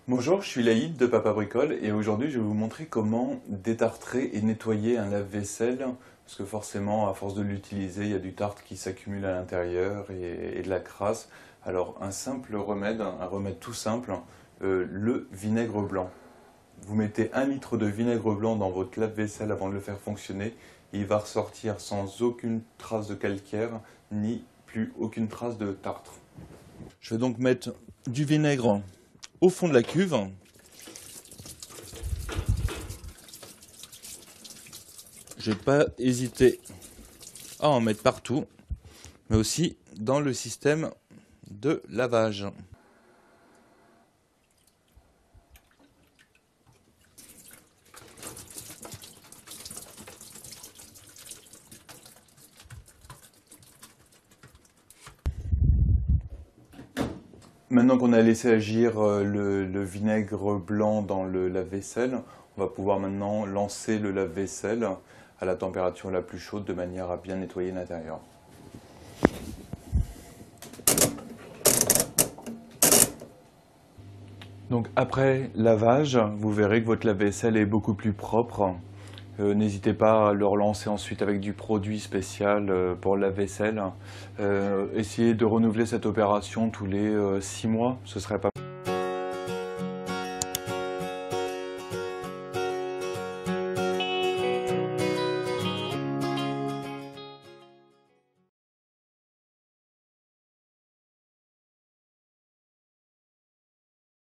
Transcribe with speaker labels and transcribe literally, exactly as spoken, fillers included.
Speaker 1: Bonjour, je suis Laïd de Papa Bricole et aujourd'hui je vais vous montrer comment détartrer et nettoyer un lave-vaisselle parce que forcément à force de l'utiliser il y a du tartre qui s'accumule à l'intérieur et, et de la crasse. Alors un simple remède, un remède tout simple, euh, le vinaigre blanc. Vous mettez un litre de vinaigre blanc dans votre lave-vaisselle avant de le faire fonctionner. Il va ressortir sans aucune trace de calcaire ni plus aucune trace de tartre. Je vais donc mettre du vinaigre au fond de la cuve. Je vais pas hésiter à en mettre partout, mais aussi dans le système de lavage. Maintenant qu'on a laissé agir le, le vinaigre blanc dans le lave-vaisselle, on va pouvoir maintenant lancer le lave-vaisselle à la température la plus chaude de manière à bien nettoyer l'intérieur. Donc après lavage, vous verrez que votre lave-vaisselle est beaucoup plus propre. Euh, N'hésitez pas à le relancer ensuite avec du produit spécial euh, pour le lave-vaisselle. Euh, essayez de renouveler cette opération tous les euh, six mois, ce serait pas